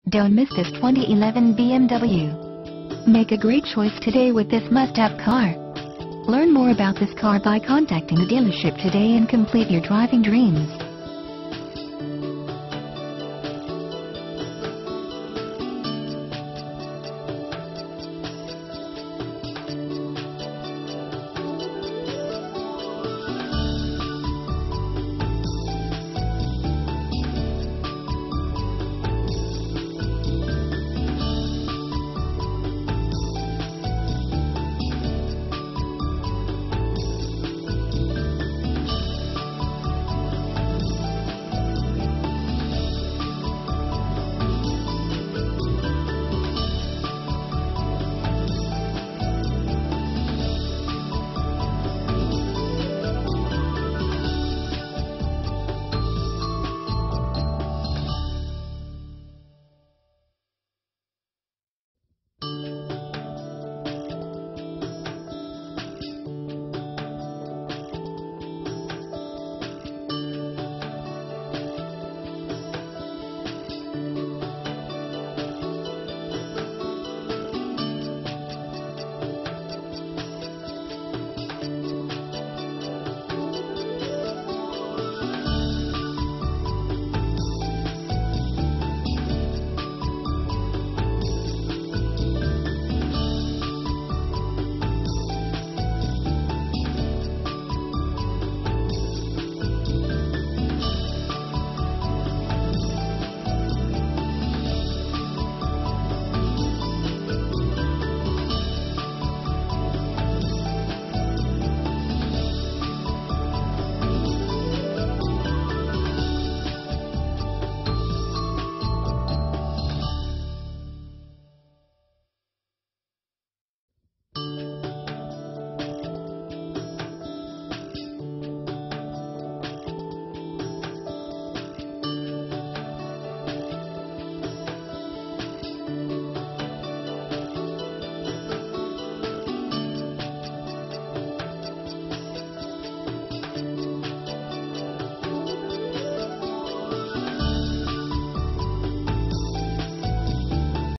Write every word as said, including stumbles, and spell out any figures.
Don't miss this twenty eleven B M W. Make a great choice today with this must-have car. Learn more about this car by contacting the dealership today and complete your driving dreams.